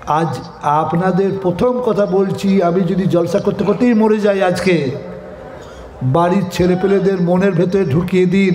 আজ আপনাদের প্রথম কথা বলছি, আমি যদি জলসা করতে করতেই মরে যাই আজকে, বাড়ির ছেলেপেলেদের মনের ভেতরে ঢুকিয়ে দিন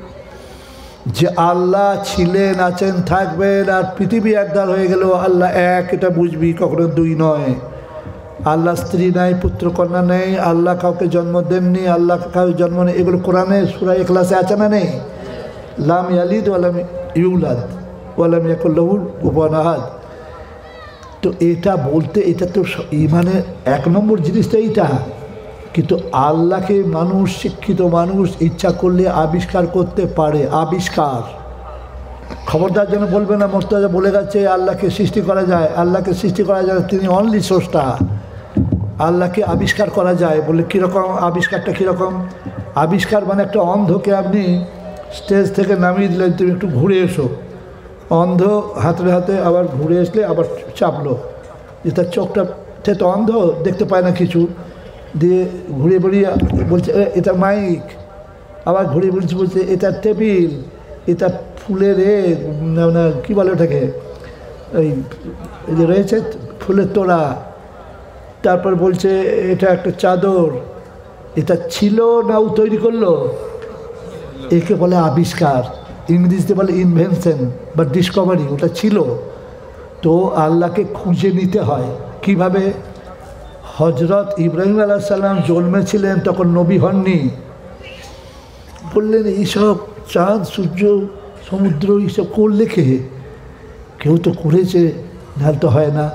যে আল্লাহ ছিলেন, আছেন, থাকবেন, আর পৃথিবী একদার হয়ে গেল আল্লাহ এক, এটা বুঝবি, কখনো দুই নয়। আল্লাহ স্ত্রী নাই, পুত্র কন্যা নেই, আল্লাহ কাউকে জন্ম দেননি, আল্লাহ কাউকে জন্ম নেই, এগুলো কোরআনে সূরা ইখলাসে আছে না নেই? লাম ইয়ালিদ ওয়ালাম ইউলাদ ওয়ালাম ইয়াকুল লাহু কুফুয়ান আহাদ। তো এটা বলতে, এটা তো ইমানের 1 নম্বর জিনিসটা এইটা। কিন্তু আল্লাহকে মানুষ, শিক্ষিত মানুষ ইচ্ছা করলে আবিষ্কার করতে পারে। আবিষ্কার, খবরদার যেন বলবে না মোস্তাজা বলে গেছে আল্লাহকে সৃষ্টি করা যায়। আল্লাহকে সৃষ্টি করা যায়, তিনি অনলি স্রষ্টা। আল্লাহকে আবিষ্কার করা যায় বলে কীরকম? আবিষ্কারটা কীরকম? আবিষ্কার মানে একটা অন্ধকে আপনি স্টেজ থেকে নামিয়ে দিলেন, তুমি একটু ঘুরে এসো, অন্ধ হাতে হাতে আবার ঘুরে আসলে আবার চাপলো, যে তার চোখটা, সে তো অন্ধ, দেখতে পায় না কিছু, দিয়ে ঘুরিয়ে ঘুরিয়ে বলছে এটা মাইক, আবার ঘুরিয়ে বলছে এটা টেবিল, এটা ফুলের মানে কী বলে ওটাকে, এই যে রয়েছে ফুলের তোড়া, তারপর বলছে এটা একটা চাদর, এটা ছিল না ও তৈরি করলো, একে বলে আবিষ্কার। ইংরেজিতে বলে ইনভেনশন বা ডিসকভারি। ওটা ছিল। তো আল্লাহকে খুঁজে নিতে হয় কিভাবে? হজরত ইব্রাহিম আলাইহিস সালাম জন্মেছিলেন, তখন নবী হননি। বললেন এইসব চাঁদ, সূর্য, সমুদ্র এইসব করলে কে? কেউ তো করেছে, নাহলে তো হয় না।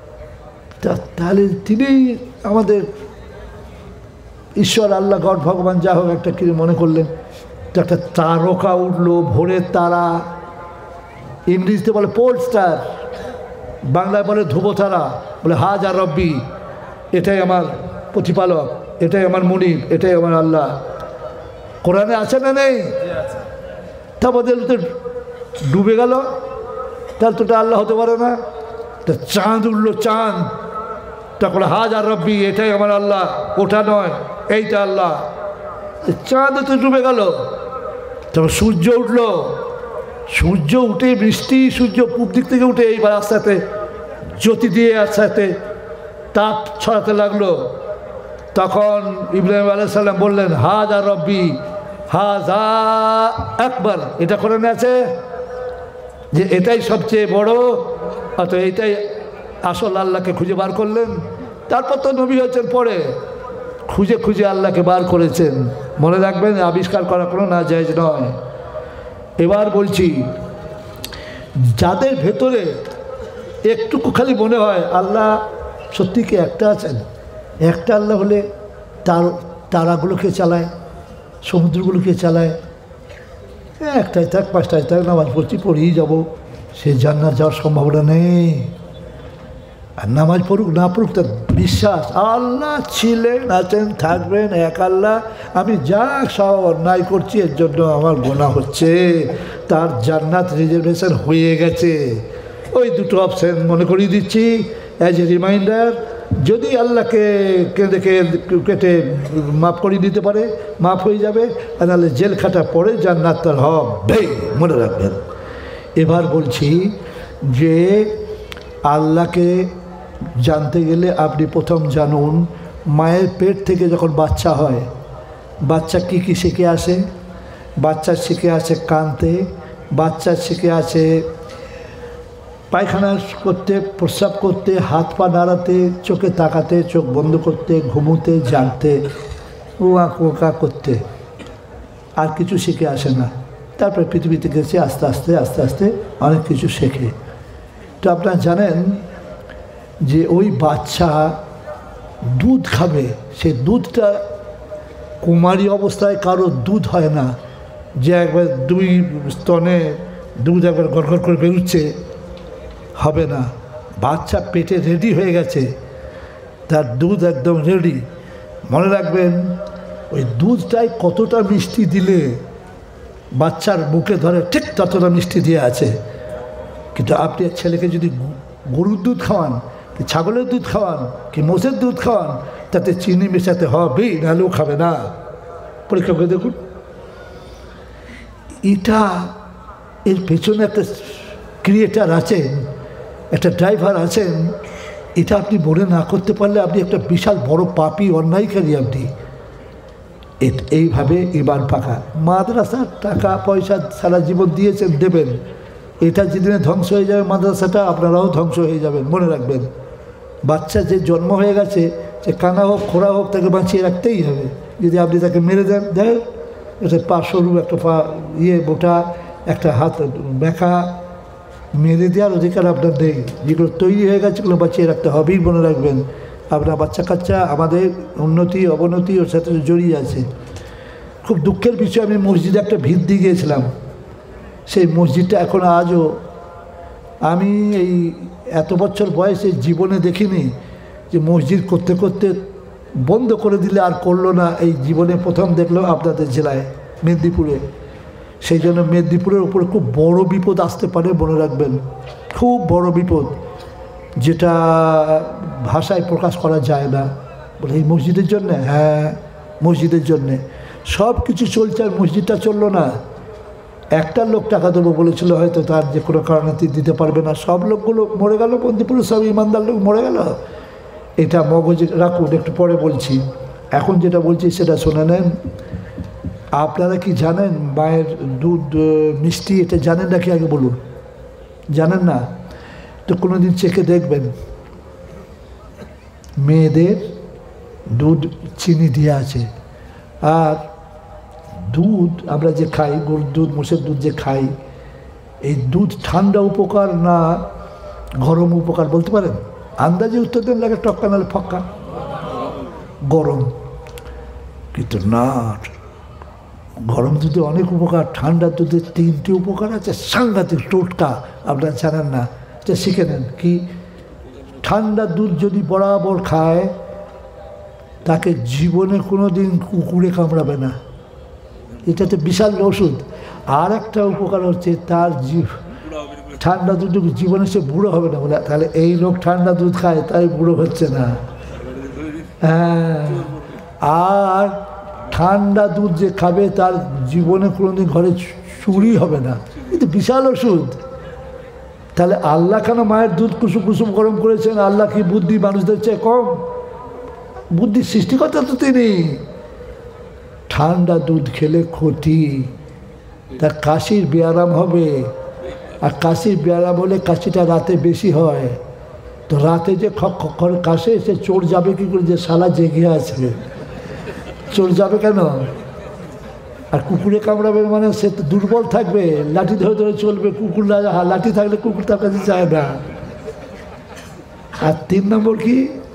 তাহলে তিনিই আমাদের ঈশ্বর, আল্লাহ, গড, ভগবান, যা হোক একটা কি মনে করলেন। তো একটা তারকা উঠলো, ভোরের তারা, ইংরেজিতে বলে পোল স্টার, বাংলায় বলে ধ্রুবতারা, বলে হাজার রব্বি, এটাই আমার প্রতিপালক, এটাই আমার মুনিব, এটাই আমার আল্লাহ। কোরআনে আছে না নেই? তারপর তো ডুবে গেল, তাহলে তো আল্লাহ হতে পারে না। তা চাঁদ উঠলো, চাঁদ, তখন হাজার রব্বি, এটাই আমার আল্লাহ, ওটা নয়, এইটা আল্লাহ। চাঁদ তো ডুবে গেল। তারপর সূর্য উঠলো, সূর্য উঠে বৃষ্টি, সূর্য পূব দিক থেকে উঠে এইবার আস্তে আস্তে জ্যোতি দিয়ে আস্তে আস্তে তাপ ছড়াতে লাগলো। তখন ইব্রাহিম আলাইহিস সালাম বললেন হাজার রব্বি হাজা আকবার, এটা কোরআনে আছে যে এটাই সবচেয়ে বড়, অত এইটাই আসল। আল্লাহকে খুঁজে বার করলেন। তারপর তো নবী হচ্ছেন পরে, খুঁজে খুঁজে আল্লাহকে বার করেছেন। মনে রাখবেন, আবিষ্কার করা কোনো না জায়েজ নয়। এবার বলছি, যাদের ভেতরে একটুকু খালি মনে হয় আল্লাহ সত্যি কি একটা আছেন, একটা আল্লাহ হলে তারাগুলোকে চালায়, সমুদ্রগুলোকে চালায়, একটাই থাক, পাঁচটায় থাক, নামাজ পড়ছি, পড়েই যাবো, সে জান্নাত যাওয়ার সম্ভাবনা নেই। আর নামাজ পড়ুক না পড়ুক, তার বিশ্বাস আল্লাহ ছিলেন, আছেন, থাকবেন, এক আল্লাহ। আমি যা সব অন্যায় করছি এর জন্য আমার গুনাহ হচ্ছে, তার জান্নাত রিজার্ভেশন হয়ে গেছে। ওই দুটো অপশান মনে করিয়ে দিচ্ছি অ্যাজ এ রিমাইন্ডার। যদি আল্লাহকে কেটে মাফ করিয়ে দিতে পারে, মাফ হয়ে যাবে, আর নাহলে জেল খাটা পড়ে জান্নাত তার হবে, মনে রাখবেন। এবার বলছি যে আল্লাহকে জানতে গেলে আপনি প্রথম জানুন, মায়ের পেট থেকে যখন বাচ্চা হয়, বাচ্চা কী কী শিখে আসে? বাচ্চা শিখে আসে কাঁদতে, বাচ্চা শিখে আসে পায়খানা করতে, প্রস্রাব করতে, হাত পা নাড়াতে, চোখে তাকাতে, চোখ বন্ধ করতে, ঘুমোতে, জাগতে, ওকা করতে, আর কিছু শিখে আসে না। তারপরে পৃথিবীতে গেছে, আস্তে আস্তে আস্তে আস্তে অনেক কিছু শেখে। তো আপনারা জানেন যে ওই বাচ্চা দুধ খাবে, সে দুধটা কুমারী অবস্থায় কারো দুধ হয় না যে একবার 2 স্তনে দুধ একবার গড়গড় করে বেরোচ্ছে, হবে না। বাচ্চা পেটে রেডি হয়ে গেছে, তার দুধ একদম রেডি। মনে রাখবেন, ওই দুধটায় কতটা মিষ্টি দিলে বাচ্চার মুখে ধরে ঠিক ততটা মিষ্টি দিয়ে আছে। কিন্তু আপনি ছেলেকে যদি গরুর দুধ খাওয়ান, কি ছাগলের দুধ খাওয়ান, কি মোষের দুধ খাওয়ান, তাতে চিনি মেশাতে হবেই, নাহলেও খাবে না। পরীক্ষা করে দেখুন। এটা এর পেছনে একটা ক্রিয়েটার আছেন একটা ড্রাইভার আছেন, এটা আপনি মনে না করতে পারলে আপনি একটা বিশাল বড় পাপী, অন্যায়কারী আপনি। এইভাবে ইমান পাকা। মাদ্রাসার টাকা পয়সা সারা জীবন দিয়েছেন, দেবেন। এটা যেদিনে ধ্বংস হয়ে যাবে মাদ্রাসাটা, আপনারাও ধ্বংস হয়ে যাবেন, মনে রাখবেন। বাচ্চা যে জন্ম হয়ে গেছে, সে কানা হোক খোড়া হোক, তাকে বাঁচিয়ে রাখতেই হবে। যদি আপনি তাকে মেরে দেন, এটা পা সরু, একটা পা মোটা, একটা হাত ব্যাখা, মেরে দেওয়ার অধিকার আপনার নেই। যেগুলো তৈরি হয়ে গেছে সেগুলো বাঁচিয়ে রাখতে হবেই, মনে রাখবেন। আপনার বাচ্চা কাচ্চা আমাদের উন্নতি অবনতি ওর সাথে জড়িয়ে আছে। খুব দুঃখের বিষয়, আমি মসজিদে একটা ভিত দিয়ে গিয়েছিলাম। সেই মসজিদটা এখন আজও, আমি এই এত বছর বয়সে জীবনে দেখিনি যে মসজিদ করতে করতে বন্ধ করে দিলে আর করলো না। এই জীবনে প্রথম দেখলো আপনাদের জেলায় মেদিনীপুরে। সেই জন্য মেদিনীপুরের উপরে খুব বড় বিপদ আসতে পারে, মনে রাখবেন। খুব বড় বিপদ, যেটা ভাষায় প্রকাশ করা যায় না। বলে এই মসজিদের জন্যে, হ্যাঁ মসজিদের জন্যে সব কিছু চলছে, আর মসজিদটা চললো না। একটা লোক টাকা দেবো বলেছিল, হয়তো তার যে কোনো কারণে দিতে পারবে না। সব লোকগুলো মরে গেল, মেদিনীপুরে সব ইমানদার লোক মরে গেল। এটা মগজে রাখুন, একটু পরে বলছি। এখন যেটা বলছি সেটা শুনে নেন। আপনারা কি জানেন মায়ের দুধ মিষ্টি, এটা জানেন নাকি আগে বলুন? জানেন না তো কোনো দিন চেখে দেখবেন। মেয়েদের দুধ চিনি দিয়ে আছে। আর দুধ আমরা যে খাই, গরুর দুধ মোষের দুধ যে খাই, এই দুধ ঠান্ডা উপকার না গরম উপকার বলতে পারেন? আন্দাজে উত্তর দেন, লাগে টক্কা নাহলে ফক্কা। গরম। কিন্তু না, গরম দুধে অনেক উপকার, ঠান্ডা দুধে 3টি উপকার আছে, সাংঘাতিক টোটকা। আপনারা জানেন না, এটা শিখে নেন। কি? ঠান্ডা দুধ যদি বরাবর খায়, তাকে জীবনে কোনো দিন কুকুরে কামড়াবে না। এটা তো বিশাল ওষুধ। আর একটা উপকার হচ্ছে, তার ঠান্ডা দুধ জীবনে সে বুড়ো হবে না। বলে তাহলে এই লোক ঠান্ডা দুধ খায়, তাই বুড়ো হচ্ছে না। হ্যাঁ, আর ঠান্ডা দুধ যে খাবে, তার জীবনে কোনোদিন ঘরে চুরি হবে না। কিন্তু বিশাল ওষুধ। তাহলে আল্লাহ কেন মায়ের দুধ কুসুম কুসুম গরম করেছেন? আল্লাহ কি বুদ্ধি মানুষদের চেয়ে কম? বুদ্ধির সৃষ্টিকর্তা তো তিনি। ঠান্ডা দুধ খেলে ক্ষতি, তার কাশির ব্যায়াম হবে। আর কাশির ব্যায়াম হলে কাশিটা রাতে বেশি হয়। তো রাতে যে খক খক করে কাশে, সে চোর যাবে কি করে? যে শালা জেগে আছে, চোর যাবে কেন? আর কুকুরে কামড়াবে মানে সে তো দুর্বল থাকবে, লাঠি ধরে ধরে চলবে। কুকুর লাঠি থাকলে কুকুর তার কাছে যায় না। আর 3 নম্বর কি?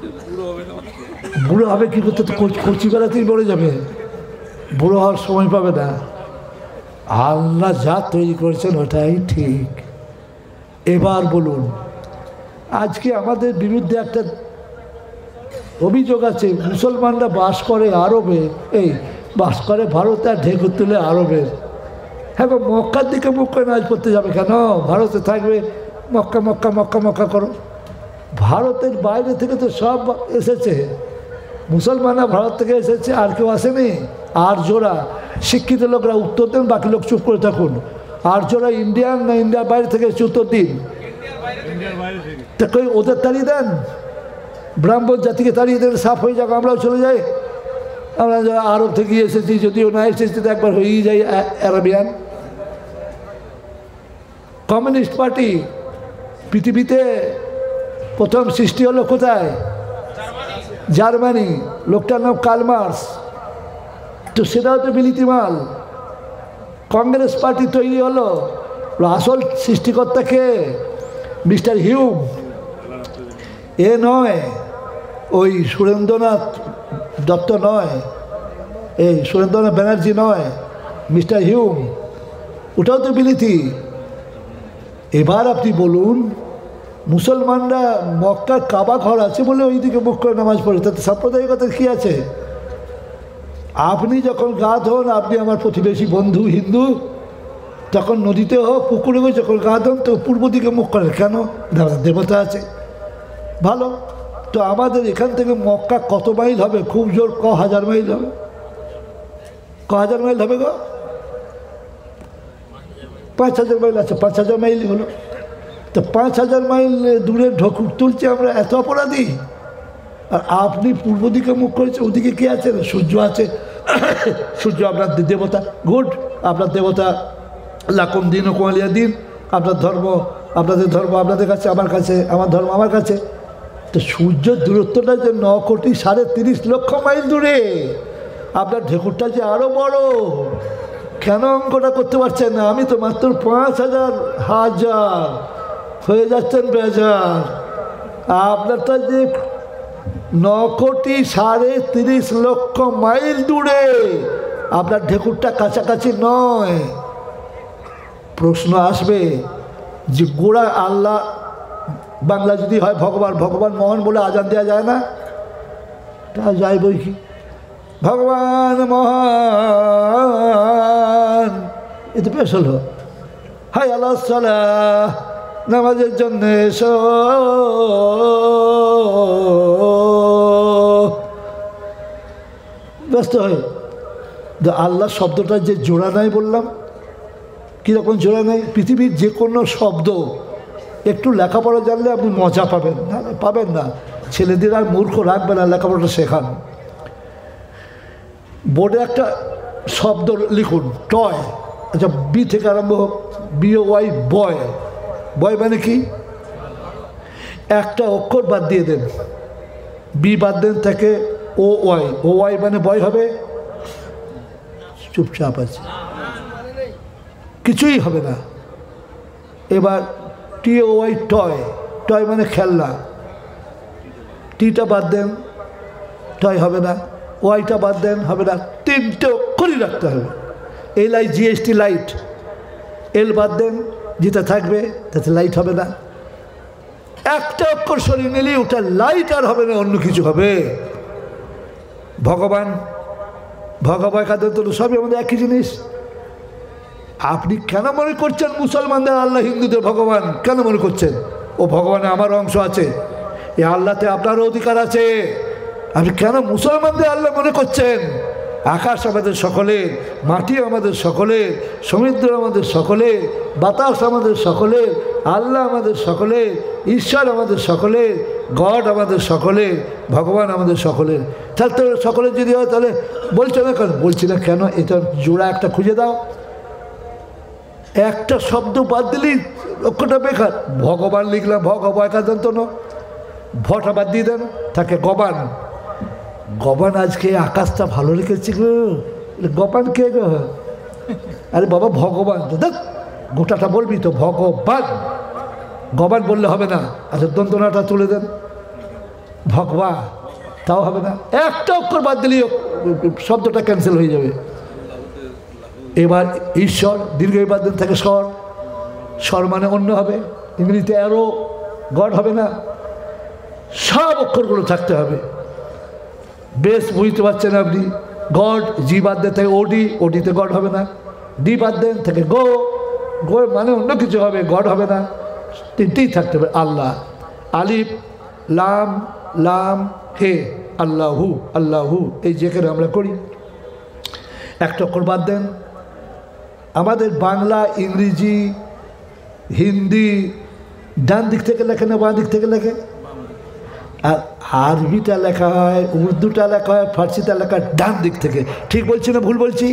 বুড়ো হবে কি করতে? তো কচিবেলাতেই মরে যাবে, বুড়ো হওয়ার সময় পাবে না। আল্লাহ যা তৈরি করেছেন ওটাই ঠিক। এবার বলুন, আজকে আমাদের বিরুদ্ধে একটা অভিযোগ আছে, মুসলমানরা বাস করে আরবে, এই বাস করে ভারতে, আর ঢেকুর তুলে আরবের। হ্যাঁ, মক্কার দিকে মুখ করে নাচ করতে যাবে কেন? ভারতে থাকবে, মক্কা মক্কা মক্কা মক্কা করো। ভারতের বাইরে থেকে তো সব এসেছে, মুসলমানরা ভারত থেকে এসেছে, আর কেউ আসেনি। আর জোড়া শিক্ষিত লোকরা উত্তর দেন, বাকি লোক চুপ করে থাকুন। আর জোড়া ইন্ডিয়ান না ইন্ডিয়ার বাইরে থেকে এসে উত্তর দিন। তা কই ওদের তাড়িয়ে দেন, ব্রাহ্মণ জাতিকে তাড়িয়ে দেন, সাফ হয়ে যাক, আমরাও চলে যাই। আমরা আরব থেকে এসেছি, যদিও না এসেছি তো একবার হয়েই যাই আরাবিয়ান। কমিউনিস্ট পার্টি পৃথিবীতে প্রথম সৃষ্টি হলো কোথায়? জার্মানি। লোকটার নাম কার্ল মার্কস। তো সেটাও তো বিলিতি মাল। কংগ্রেস পার্টি তৈরি হলো, আসল সৃষ্টিকর্তা কে? Mister Hume. এ নয়, ওই সুরেন্দ্রনাথ দত্ত নয়, এই সুরেন্দ্রনাথ ব্যানার্জি নয়, মিস্টার হিউম। ওটাও তো বিলিতি। এবার আপনি বলুন, মুসলমানরা মক্কার কাবা ঘর আছে বলে ওইদিকে মুখ করে নামাজ পড়ে, তাতে সাম্প্রদায়িকতা কী আছে? আপনি যখন গা ধোন, আপনি আমার প্রতিবেশী বন্ধু হিন্দু, তখন নদীতে হোক পুকুরে হোক, যখন গা ধোন তো পূর্ব দিকে মুখ করেন কেন? দেবতা আছে। ভালো, তো আমাদের এখান থেকে মক্কা কত মাইল হবে? খুব জোর 1000 মাইল হবে। 1000 মাইল হবে গো? 5000 মাইল আছে, 5000 মাইলই হলো। তো 5000 মাইল দূরে ঢকুর তুলছে আমরা, এত অপরাধী। আর আপনি পূর্ব দিকে মুখ করেছে, ওদিকে কে আছে? সূর্য আছে। সূর্য আপনার দেবতা, গুড, আপনার দেবতা লাকুম দিন ও কোয়ালিয়া দিন, আপনার ধর্ম আপনাদের ধর্ম আপনাদের কাছে, আমার কাছে আমার ধর্ম আমার কাছে। তো সূর্যের দূরত্বটা যে 9,30,30,00,000 মাইল দূরে, আপনার ঢেকুরটা যে আরও বড়। কেন অঙ্কটা করতে পারছেন না? আমি তো মাত্র 5,000 হয়ে যাচ্ছেন বেজার। আপনারটা যে 9,30,00,000 মাইল দূরে, আপনার ঢেকুরটা কাছাকাছি নয়। প্রশ্ন আসবে যে গোড়া আল্লাহ বাংলা যদি হয় ভগবান, ভগবান মহান বলে আজান দেওয়া যায় না? তা যায় বই কি, ভগবান মহান, এ তো বেশ হলো। হাই আল্লাহ সালাহ, নামাজের জন্য এসো। ব্যস্ত হয়। আল্লাহ শব্দটা যে জোড়া নাই বললাম, কীরকম জোড়া নাই? পৃথিবীর যে কোনো শব্দ একটু লেখাপড়া জানলে আপনি মজা পাবেন না, পাবেন না। ছেলেদের আর মূর্খ রাখবে না, লেখাপড়াটা শেখান। বোর্ডে একটা শব্দ লিখুন, টয়। আচ্ছা, বি থেকে আরম্ভ হোক, BOY, বয়। বয় মানে কি? একটা অক্ষর বাদ দিয়ে দেন, বি বাদ দেন, থেকে OY। OY মানে বয় হবে। চুপচাপ আছে, কিছুই হবে না। এবার TOY, টয়। টয় মানে খেলনা। টিটা বাদ দেন, টয় হবে না। ওয়াইটা বাদ দেন, হবে না। 3টে অক্ষরই রাখতে হবে। LIGHT, light. এল বাদ দেন, যেটা থাকবে তাতে লাইট হবে না। একটা অক্ষর সরিয়ে নিলেই ওটা লাইট আর হবে না, অন্য কিছু হবে। ভগবান, ভগবান কাদের তো সবই আমাদের একই জিনিস। আপনি কেন মনে করছেন মুসলমানদের আল্লাহ, হিন্দুদের ভগবান? কেন মনে করছেন? ও ভগবানে আমার অংশ আছে, এ আল্লাহতে আপনারও অধিকার আছে। আপনি কেন মুসলমানদের আল্লাহ মনে করছেন? আকাশ আমাদের সকলে, মাটি আমাদের সকলে, সমুদ্র আমাদের সকলে, বাতাস আমাদের সকলে, আল্লাহ আমাদের সকলে, ঈশ্বর আমাদের সকলে, গড আমাদের সকলে, ভগবান আমাদের সকলের। তাহলে তো সকলের যদি হয়, তাহলে বলছো না কেন? বলছি না কেন? এটা জোড়া একটা খুঁজে দাও। একটা শব্দ বাদ দিলেই অক্ষরটা বেকার। ভগবান লিখলাম, ভগবান কাদন্ত ন, ভটা বাদ দিয়ে দেন, থাকে গবান। গবান আজকে আকাশটা ভালো রেখেছি গো, গবান কে গো? আরে বাবা ভগবান, দেখ গোটাটা বলবি তো, ভগবান। গবান বললে হবে না। আচ্ছা, দন্তনাটা তুলে দেন, ভগবা, তাও হবে না। একটা অক্ষর বাদ দিলেই শব্দটা ক্যান্সেল হয়ে যাবে। এবার ঈশ্বর, দীর্ঘ বাদ দেন, থাকে স্বর। স্বর মানে অন্য হবে, ইংরেজিতে অ্যারো, গড হবে না। সব অক্ষরগুলো থাকতে হবে। বেশ বুঝতে পারছেন আপনি? গড, জি বাদ দেন, থাকে ওডি, ওডিতে গড হবে না। ডি বাদ দেন, থাকে গো, গো মানে অন্য কিছু হবে, গড হবে না। 3টেই থাকতে হবে। আল্লাহ, আলিফ লাম, লাম হে, আল্লাহু, আল্লাহু, এই যেখানে আমরা করি। একটা অক্ষর বাদ দেন। আমাদের বাংলা, ইংরেজি, হিন্দি ডান দিক থেকে লেখে না বাঁ দিক থেকে লেখে? আর আরবিটা লেখা হয়, উর্দুটা লেখা হয়, ফার্সিটা লেখা হয় ডান দিক থেকে। ঠিক বলছি না ভুল বলছি?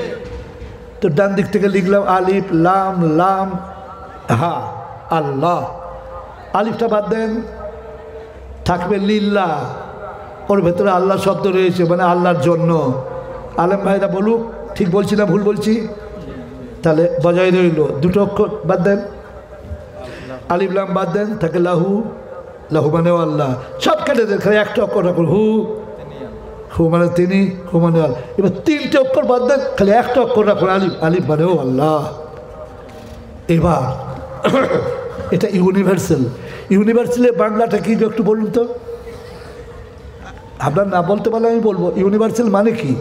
তো ডান দিক থেকে লিখলাম আলিফ লাম, লাম হা, আল্লাহ। আলিফটা বাদ দেন, থাকবে লিল্লাহ। ওর ভেতরে আল্লাহ শব্দ রয়েছে, মানে আল্লাহর জন্য। আলেম ভাইরা বলুক ঠিক বলছি না ভুল বলছি? তাহলে বজায় রইল। 2টো অক্ষর বাদ দেন, আলিফ লাম বাদ দেন, থাকে লাহু, লাহু মানে আল্লাহ। সব কেটে দেন, খালি একটা অক্ষর রাখুন, হু, হু মানে তিনি, হু মানে আল্লাহ। এবার 3টে অক্ষর বাদ দেন, খালি একটা অক্ষর রাখুন, আলিফ, আলিফ মানে ও আল্লাহ। এবার এটা ইউনিভার্সাল। ইউনিভার্সালের বাংলাটা কি একটু বলুন তো? আপনার না বলতে পারলে আমি বলবো। ইউনিভার্সাল মানে কি?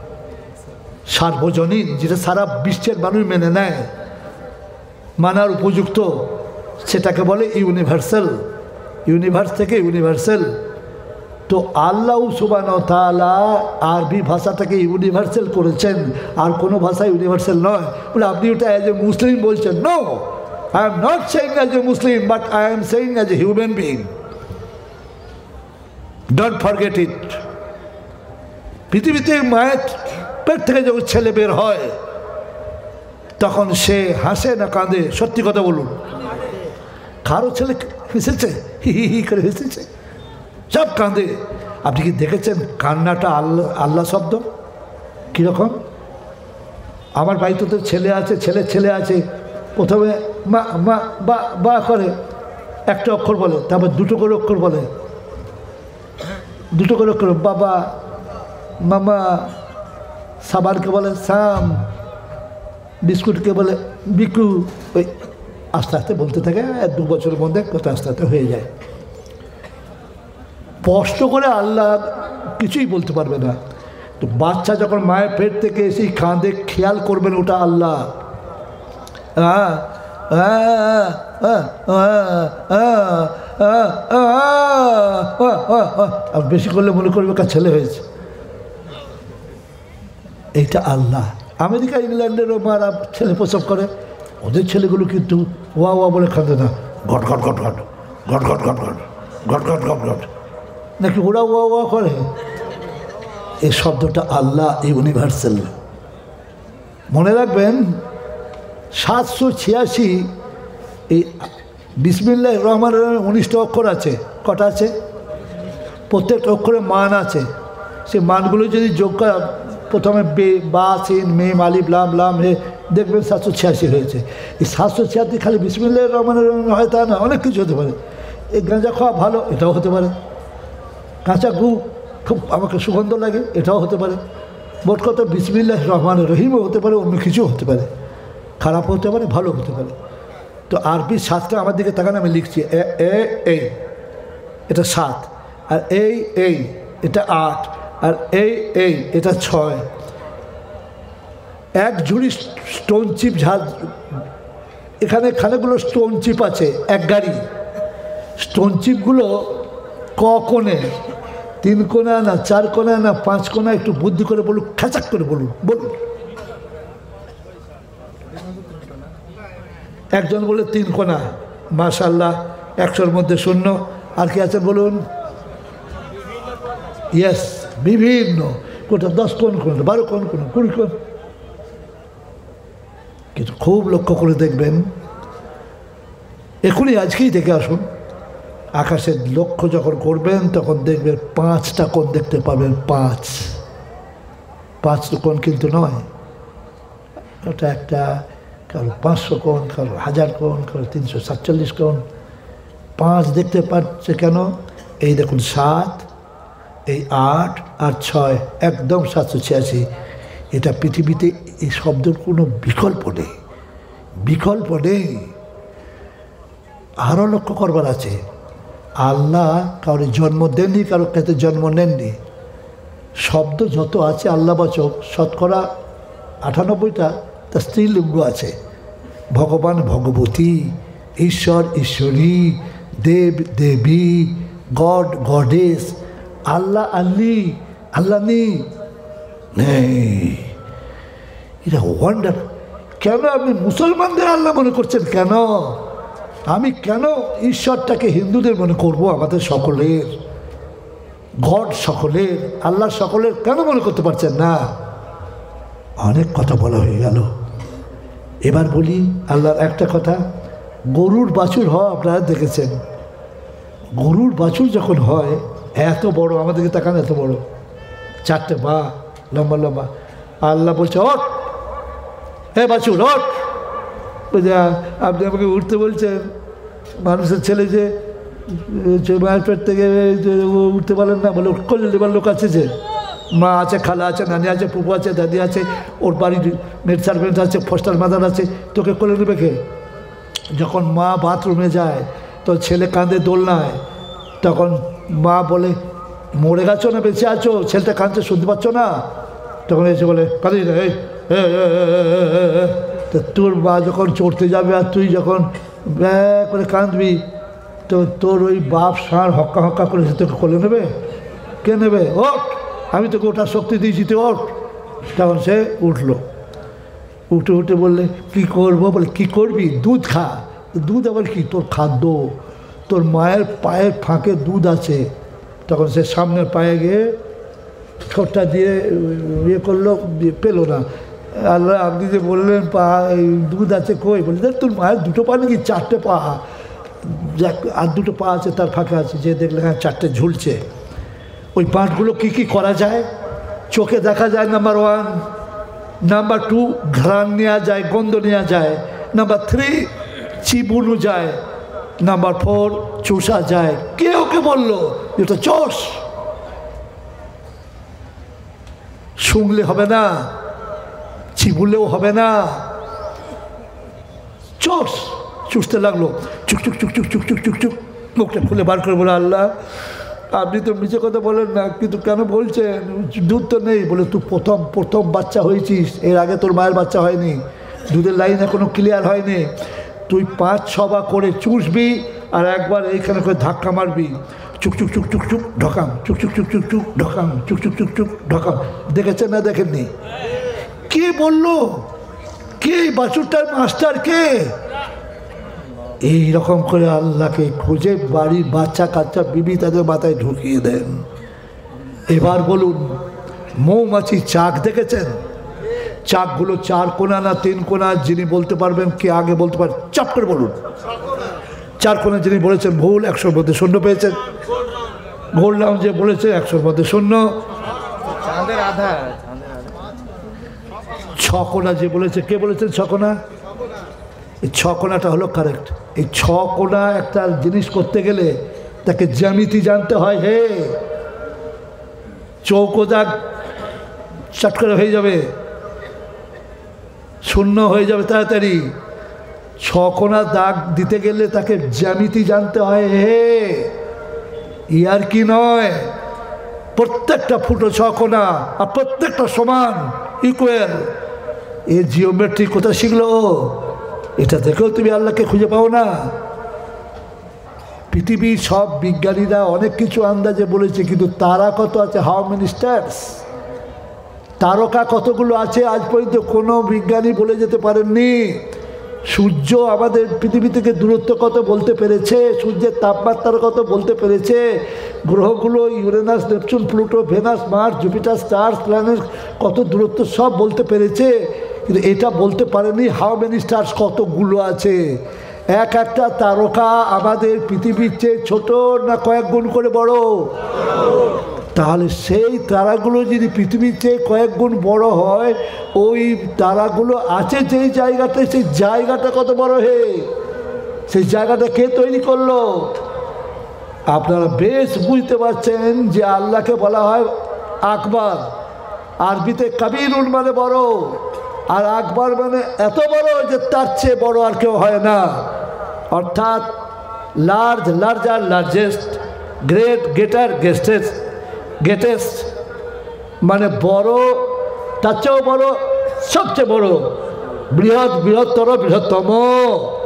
সার্বজনীন, যেটা সারা বিশ্বের মানুষ মেনে নেয়, মানার উপযুক্ত, সেটাকে বলে ইউনিভার্সাল। ইউনিভার্স থেকে ইউনিভার্সাল। তো আল্লাহ সুবহানাহু ওয়া তাআলা আরবি ভাষাটাকে ইউনিভার্সাল করেছেন, আর কোনো ভাষা ইউনিভার্সাল নয়। বলে আপনি ওটা অ্যাজ এ মুসলিম বলছেন? No, I am not saying as a Muslim, but I am saying as a human being. Don't forget it. পৃথিবীতে মায়ের পেট থেকে যখন ছেলে বের হয় তখন সে হাসে না কাঁদে? সত্যি কথা বলুন। কারো ছেলে হেসেছে? হি হি হি করে হেসেছে? সব কাঁদে। আপনি কি দেখেছেন কান্নাটা আল্লাহ আল্লাহ শব্দ কীরকম? আমার বাড়িতে তো ছেলে আছে, ছেলে আছে, প্রথমে মা মা বা বা করে একটা অক্ষর বলে, তারপর দুটো করে অক্ষর বলে, দুটো করে অক্ষর, বাবা মামা, সাবানকে বলে সাম, বিস্কুটকে বলে বিকু। ওই আস্তে আস্তে বলতে থাকে, 1-2 বছরের মধ্যে কথা আস্তে আস্তে হয়ে যায়। স্পষ্ট করে আল্লাহ কিছুই বলতে পারবে না। তো বাচ্চা যখন মায়ের পেট থেকে এসেই কাঁদে, খেয়াল করবেন ওটা আল্লাহ। আর বেশি করলে মনে করবে কার ছেলে হয়েছে। এইটা আল্লাহ। আমেরিকা ইংল্যান্ডেরও মারা ছেলে প্রসব করে, ওদের ছেলেগুলো কিন্তু ওয়া ওয়া বলে কাঁদে না, ঘট ঘট ঘট ঘট ঘট ঘট ঘট ঘট ঘট ঘট ঘট ঘট, নাকি ওরা ওয়া ওয়া করে? এই শব্দটা আল্লাহ, ইউনিভার্সাল। মনে রাখবেন 786 এই বিসমিল্লাহির রহমানির রহিম 19টা অক্ষর আছে। কটা আছে? প্রত্যেকটা অক্ষরে মান আছে। সেই মানগুলো যদি যোগ করা, প্রথমে বে, বা, সিন, মিম, আলিফ, লাম, লাম, হে, দেখবেন 786 হয়েছে। এই 786 খালি বিসমিল্লাহির রহমানির রহিম হয় তা না, অনেক কিছু হতে পারে। এই গাঁজা খাওয়া ভালো, এটাও হতে পারে। কাঁচা গু খুব আমাকে সুগন্ধ লাগে, এটাও হতে পারে। মোট কথা বিসমিল্লাহির রহমানির রহিমও হতে পারে, অন্য কিছুও হতে পারে, খারাপ হতে পারে, ভালো হতে পারে। তো আরবি 7টা আমার দিকে তাকান, আমি লিখছি এই এটা 7, আর এই এটা 8, আর এই এটা 6। এক ঝুড়ি স্টোন চিপ ঝাল, এখানে খানেগুলো স্টোন চিপ আছে, এক গাড়ি। স্টোন চিপগুলো ক কোণে, 3 কোণা না 4 কোণা না 5 কোণা? একটু বুদ্ধি করে বলুন, খাচাক করে বলুন, বলুন। একজন বলে 3 কোণা, মাশাআল্লাহ, 100-র মধ্যে 0। আর কি আছে বলুন? ইয়েস, বিভিন্ন। কোনটা 10 কোণ, কোনটা 12 কোণ, কোন 20 কোণ। কিন্তু খুব লক্ষ্য করে দেখবেন, এখনই আজকেই দেখে আসুন, আকাশের লক্ষ্য যখন করবেন তখন দেখবেন 5টা কোণ দেখতে পাবেন। 5 কোণ কিন্তু নয়, ওটা একটা, কারো 500 কোণ, কারো 1000 কোণ, কারো 347 কোণ। 5 দেখতে পাচ্ছে কেন? এই দেখুন 7, এই 8 আর 6, একদম 786। এটা পৃথিবীতে এই শব্দের কোনো বিকল্প নেই, বিকল্প নেই। আরও লক্ষ্য করবার আছে, আল্লাহ কারোর জন্ম দেননি, কারোর কাছে জন্ম নেননি। শব্দ যত আছে আল্লাহবাচক, শতকরা 98টা তার স্ত্রীলিঙ্গ আছে। ভগবান ভগবতী, ঈশ্বর ঈশ্বরী, দেব দেবী, গড গডেস, আল্লাহ আল্লি, আল্লাহ নেই। এটা ওয়ান্ডার। কেন আপনি মুসলমানদের আল্লাহ মনে করছেন? কেন? আমি কেন ঈশ্বরটাকে হিন্দুদের মনে করব? আমাদের সকলের গড, সকলের আল্লাহ, সকলের কেন মনে করতে পারছেন না? অনেক কথা বলা হয়ে গেল, এবার বলি আল্লাহর একটা কথা। গরুর বাছুর হয়, আপনারা দেখেছেন, গরুর বাছুর যখন হয় এত বড়, আমাদেরকে তাকান, এত বড়, 4টে পা, লম্বা লম্বা। আল্লাহ বলছে, ওঠ হে বাছুর, ওঠ। আপনি আমাকে উঠতে বলছেন? মানুষের ছেলে যে মায়ের পেট থেকে উঠতে পারেন না, বলে করলে এবার লোক আছে, যে মা আছে, খালা আছে, নানি আছে, পুপু আছে, দাদি আছে, ওর বাড়ির মেড সার্ভেন্ট আছে, ফস্টার মাদার আছে, তোকে কোলে নেবে কে? যখন মা বাথরুমে যায় তো ছেলে কাঁদে দোলনায়, তখন মা বলে, মরে গেছো না বেঁচে আছো? ছেলেটা কাঁদছে, শুনতে পাচ্ছ না? তখন এসে বলে, কাঁদি না, এই তো তোর মা যখন চড়তে যাবে আর তুই যখন ব্যা করে কাঁদবি, তো তোর ওই বাপ ষাঁড় হক্কা হক্কা করে সে তোকে কোলে নেবে? কে নেবে? ওঠ, আমি তোকে ওঠার শক্তি দিয়েছি, তুই ওঠ। তখন সে উঠলো, উঠে বললে, কী করবো? বলে, কী করবি? দুধ খা, দুধ আবার কি? তোর খাদ্য, তোর মায়ের পায়ের ফাঁকে দুধ আছে। তখন সে সামনের পায়ে গিয়ে ঠোঁটটা দিয়ে ইয়ে করলো, পেলো না। আল্লাহ আপনি যে বললেন পা দুধ আছে কই? বলছে তোর মায়ের দুটো পা নাকি? চারটে পা, আর দুটো পা আছে তার ফাঁকে আছে। যে দেখলে হ্যাঁ চারটে ঝুলছে। ওই পাঁটগুলো কী কী করা যায়? চোখে দেখা যায় নাম্বার 1, নাম্বার 2 ঘ্রাণ নেওয়া যায়, গন্ধ নেওয়া যায়, নাম্বার 3 চিবুনো যায়, নাম্বার 4 চুষা যায়। কে ওকে বললো এটা চোষ? শুনলে হবে না, চিবুলেও হবে না, চোষ। চুষতে লাগলো, চুক চুক চুক চুক চুক চুক চুক চুক। মুখটা খুলে বার করে বলে আল্লাহ আপনি তো মিছে কথা বলেন না, কিন্তু কেন বলছেন দুধ তো নেই? বলে তুই প্রথম বাচ্চা হয়েছিস, এর আগে তোর মায়ের বাচ্চা হয়নি, দুধের লাইন এখনো ক্লিয়ার হয়নি। তুই 5-6 বার করে চুষবি আর একবার এইখানে করে ধাক্কা মারবি, চুক চুক চুক চুক চুক ঢকাম, চুক চুক চুক চুক চুক ঢকাম, চুক চুক চুক চুক ঢকাম। দেখেছেন না দেখেননি? কে বললো? কে বাছুরটার মাস্টার? কে? এই রকম করে আল্লাহকে খুঁজে বাড়ির বাচ্চা কাচ্চা বিবি তাদের মাথায় ঢুকিয়ে দেন। এবার বলুন, মৌমাছি চাক দেখেছেন? চাকগুলো 4 কোনা না 3 কোনা? যিনি বলতে পারবেন, কে আগে বলতে পারেন, চাপ করে বলুন। 4 কোনা যিনি বলেছেন ভুল, 100-র মধ্যে 0 পেয়েছেন। বললাম যে বলেছে 100-র মধ্যে 0। 6 কোনা যে বলেছে, কে বলেছেন 6 কোনা? এই 6 কোনাটা হলো কারেক্ট। এই 6 কোনা একটা জিনিস করতে গেলে তাকে জ্যামিতি জানতে হয়। হে চৌকো দাগ চট করে হয়ে যাবে, 0 হয়ে যাবে তাড়াতাড়ি। 6 কোনা দাগ দিতে গেলে তাকে জ্যামিতি জানতে হয়। হে ইয়ার কি নয়, প্রত্যেকটা ফুটো 6 কোনা আর প্রত্যেকটা সমান, ইকুয়াল। এই জিওমেট্রি কোথায় শিখলো? এটা দেখেও তুমি আল্লাহকে খুঁজে পাও না? পৃথিবীর সব বিজ্ঞানীরা অনেক কিছু আন্দাজে বলেছে, কিন্তু তারা কত আছে, হাউ মেনি স্টার্স, তারকা কতগুলো আছে, আজ পর্যন্ত কোনো বিজ্ঞানী বলে যেতে পারেননি। সূর্য আমাদের পৃথিবী থেকে দূরত্ব কত বলতে পেরেছে, সূর্যের তাপমাত্রা কত বলতে পেরেছে, গ্রহগুলো Uranus, Neptune, Pluto, Venus, Mars, Jupiter, stars, planet কত দূরত্ব সব বলতে পেরেছে, কিন্তু এটা বলতে পারেনি হাউ মেনি স্টার্স, কতগুলো আছে। একটা তারকা আমাদের পৃথিবীর চেয়ে ছোট না কয়েক গুণ করে বড়? তাহলে সেই তারাগুলো যদি পৃথিবীর চেয়ে কয়েক গুণ বড় হয়, ওই তারাগুলো আছে যেই জায়গাটায়, সেই জায়গাটা কত বড়? হে সেই জায়গাটা কে তৈরি করলো? আপনারা বেশ বুঝতে পারছেন যে আল্লাহকে বলা হয় আকবার, আরবিতে কাবিরুন মানে বড়, আর আকবার মানে এত বড় যে তার চেয়ে বড় আর কেউ হয় না। অর্থাৎ large, larger, largest, great, greater, greatest মানে বড়, তার চেয়েও বড়, সবচেয়ে বড়, বৃহৎ, বৃহত্তর, বৃহত্তম।